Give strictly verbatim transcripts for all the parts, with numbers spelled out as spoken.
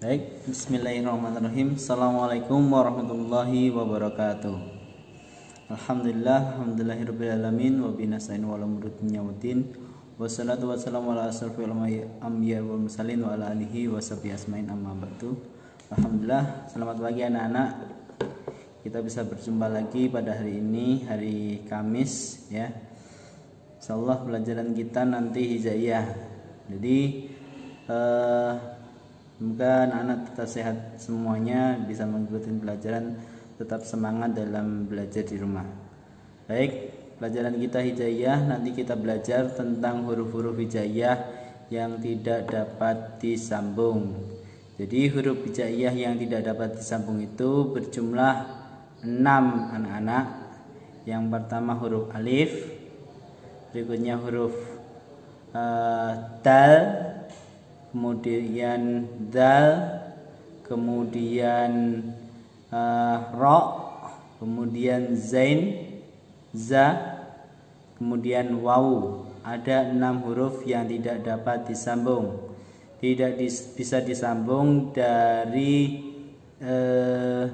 Baik, bismillahirrahmanirrahim. Assalamualaikum warahmatullahi wabarakatuh. Alhamdulillah, alhamdulillahirrahmanirrahim. Wa binasa'in wa lamurudin yawuddin. Wassalatu wassalamu ala asrafil anbiya wal mursalin wa ala alihi wa sahbihi asma'in amma ba'du. Alhamdulillah, selamat pagi anak-anak. Kita bisa berjumpa lagi pada hari ini, hari Kamis ya. Insyaallah pelajaran kita nanti hijaiyah. Jadi eh semoga anak-anak tetap sehat semuanya, bisa mengikuti pelajaran, tetap semangat dalam belajar di rumah. Baik, pelajaran kita hijaiyah, nanti kita belajar tentang huruf-huruf hijaiyah yang tidak dapat disambung. Jadi huruf hijaiyah yang tidak dapat disambung itu berjumlah enam anak-anak. Yang pertama huruf alif, berikutnya huruf uh, dal, kemudian dal, kemudian uh, ro, kemudian zain, za, kemudian waw. Ada enam huruf yang tidak dapat disambung, tidak dis, bisa disambung dari uh,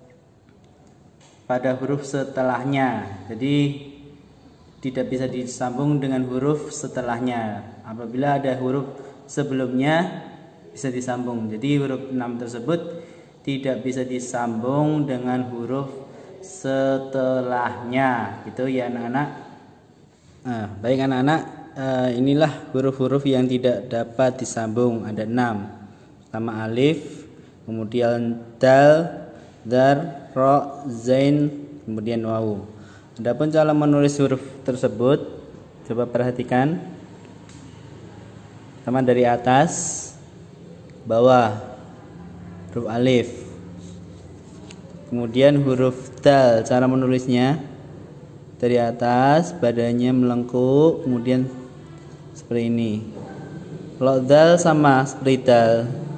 pada huruf setelahnya. Jadi tidak bisa disambung dengan huruf setelahnya. Apabila ada huruf sebelumnya bisa disambung. Jadi huruf enam tersebut tidak bisa disambung dengan huruf setelahnya. Gitu ya anak-anak. Nah, baik anak-anak, uh, inilah huruf-huruf yang tidak dapat disambung. Ada enam. Pertama alif, kemudian dal, dar, ro, zain, kemudian waw. Adapun cara menulis huruf tersebut, coba perhatikan. Pertama dari atas bawah huruf alif, kemudian huruf dal. Cara menulisnya dari atas badannya melengkung, kemudian seperti ini. Kalau dal sama seperti dal,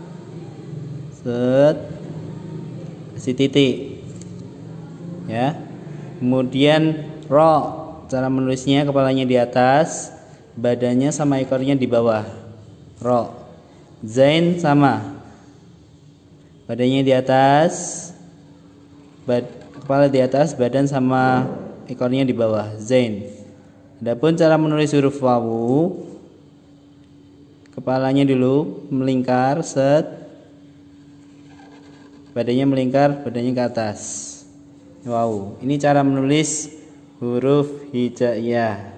set kasih titik ya. Kemudian ro, cara menulisnya kepalanya di atas, badannya sama ekornya di bawah. Ro. Zain sama, badannya di atas, bad, kepala di atas, badan sama ekornya di bawah. Zain. Adapun cara menulis huruf wawu, kepalanya dulu melingkar, set, badannya melingkar, badannya ke atas. Wow, ini cara menulis huruf hijaiyah.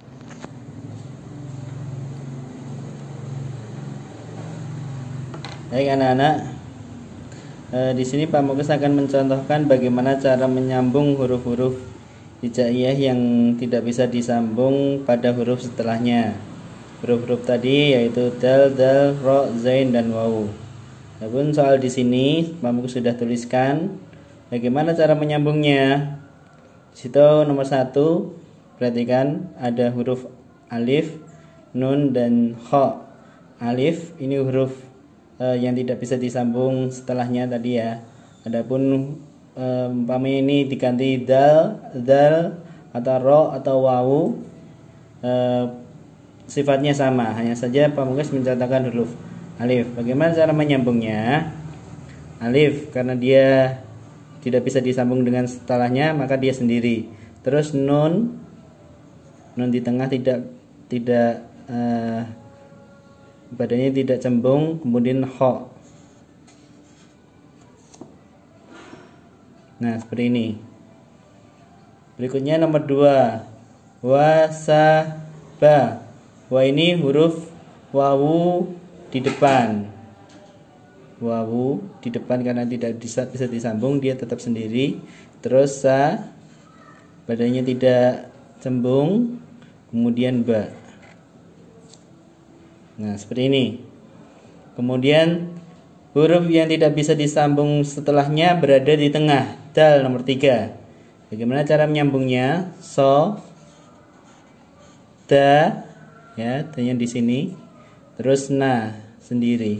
Baik anak-anak, e, di sini Pak Muklis akan mencontohkan bagaimana cara menyambung huruf-huruf hijaiyah yang tidak bisa disambung pada huruf setelahnya. Huruf-huruf tadi yaitu dal, dal, ro, zain, dan waw. Adapun soal di sini Pak Muklis sudah tuliskan bagaimana cara menyambungnya. Di situ nomor satu, perhatikan ada huruf alif, nun, dan kho. Alif ini huruf Uh, yang tidak bisa disambung setelahnya tadi ya. Adapun umpamanya um, ini diganti dal, dal atau ro atau waw, uh, sifatnya sama, hanya saja Pak Muklis mencatatkan huruf alif. Bagaimana cara menyambungnya? Alif karena dia tidak bisa disambung dengan setelahnya, maka dia sendiri. Terus nun, nun di tengah tidak tidak uh, badannya tidak cembung, kemudian kho. Nah seperti ini. Berikutnya nomor dua, wasaba. Wa ini huruf wawu di depan. Wawu di depan karena tidak bisa bisa disambung, dia tetap sendiri. Terus sa, badannya tidak cembung, kemudian ba. Nah seperti ini. Kemudian huruf yang tidak bisa disambung setelahnya berada di tengah. Dal nomor tiga. Bagaimana cara menyambungnya? So, da, ya, da-nya di sini. Terus na sendiri.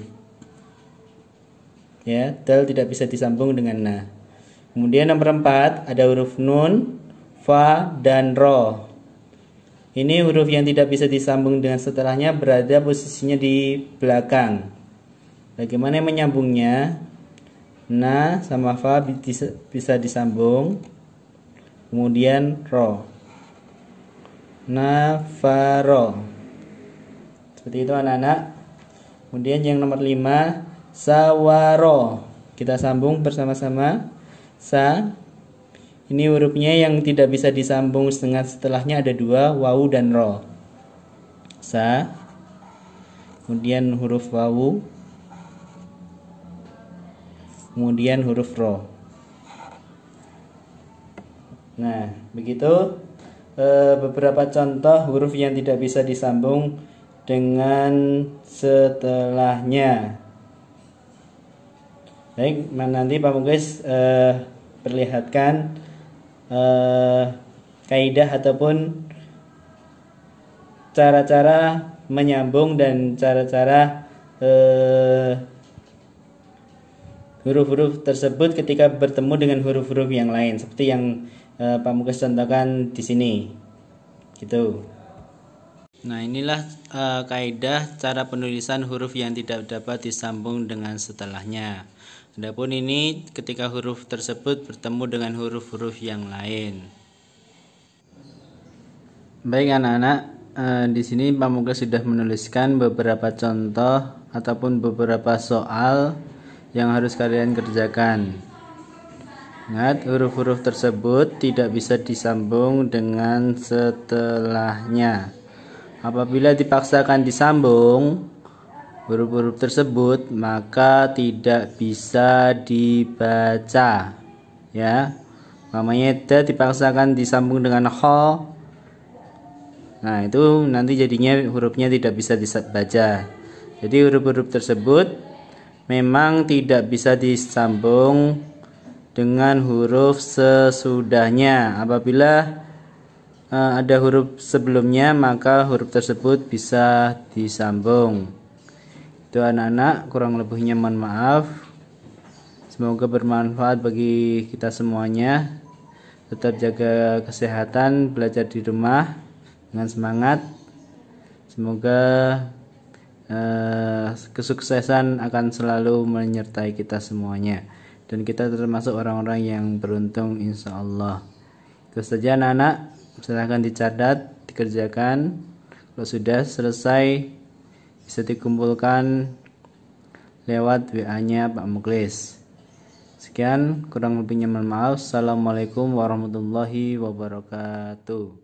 Ya, dal tidak bisa disambung dengan na. Kemudian nomor empat ada huruf nun, fa, dan ro. Ini huruf yang tidak bisa disambung dengan setelahnya berada posisinya di belakang. Bagaimana menyambungnya? Na sama fa bisa disambung, kemudian ro, na fa ro, seperti itu anak-anak. Kemudian yang nomor lima, sawaro, kita sambung bersama-sama. Sa, ini hurufnya yang tidak bisa disambung dengan setelahnya ada dua, wawu dan ro. Sa, kemudian huruf wawu, kemudian huruf ro. Nah, begitu e, beberapa contoh huruf yang tidak bisa disambung dengan setelahnya. Baik, nanti Pak Mugis e, perlihatkan e, kaidah ataupun cara-cara menyambung dan cara-cara e, huruf-huruf tersebut ketika bertemu dengan huruf-huruf yang lain, seperti yang uh, Pak Mugis contohkan di sini, gitu. Nah, inilah uh, kaidah cara penulisan huruf yang tidak dapat disambung dengan setelahnya. Adapun ini ketika huruf tersebut bertemu dengan huruf-huruf yang lain. Baik anak-anak, uh, di sini Pak Mugis sudah menuliskan beberapa contoh ataupun beberapa soal yang harus kalian kerjakan. Ingat, huruf-huruf tersebut tidak bisa disambung dengan setelahnya. Apabila dipaksakan disambung huruf-huruf tersebut, maka tidak bisa dibaca. Ya, namanya da dipaksakan disambung dengan kho. Nah, itu nanti jadinya hurufnya tidak bisa dibaca. Jadi huruf-huruf tersebut memang tidak bisa disambung dengan huruf sesudahnya. Apabila uh, ada huruf sebelumnya, maka huruf tersebut bisa disambung. Itu anak-anak, kurang lebihnya mohon maaf. Semoga bermanfaat bagi kita semuanya. Tetap jaga kesehatan, belajar di rumah dengan semangat. Semoga Uh, kesuksesan akan selalu menyertai kita semuanya, dan kita termasuk orang-orang yang beruntung insya Allah. Itu saja anak-anak, silahkan dicatat, dikerjakan. Kalau sudah selesai bisa dikumpulkan lewat W A-nya Pak Muglis. Sekian, kurang lebihnya mohon maaf. Assalamualaikum warahmatullahi wabarakatuh.